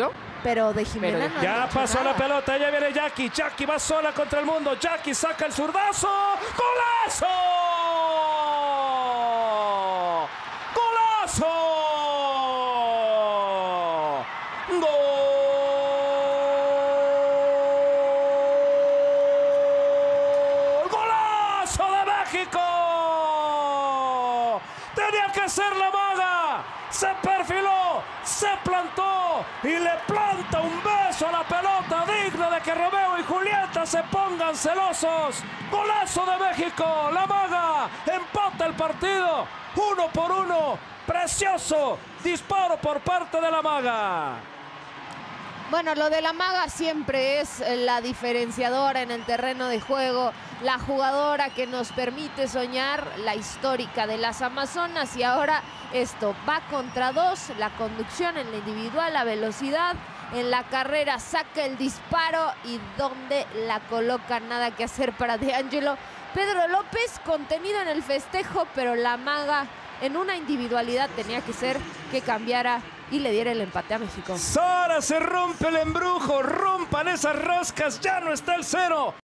Pero de Jimena no ya han dicho pasó nada. la pelota, ya viene Jackie. Jackie va sola contra el mundo. Jackie saca el zurdazo. ¡Golazo! ¡Golazo! ¡Gol! ¡Golazo de México! Tenía que ser la maga. Se perfiló, se plantó y le planta un beso a la pelota, digno de que Romeo y Julieta se pongan celosos. Golazo de México, la maga empata el partido 1-1. Precioso disparo por parte de la maga. Bueno, lo de la maga siempre es la diferenciadora en el terreno de juego, la jugadora que nos permite soñar, la histórica de las Amazonas, y ahora esto va contra dos, la conducción en la individual, la velocidad, en la carrera saca el disparo y donde la coloca, nada que hacer para D'Angelo. Pedro López contenido en el festejo, pero la maga en una individualidad tenía que ser que cambiara y le diera el empate a México. Ahora se rompe el embrujo, rompan esas roscas, ya no está el 0.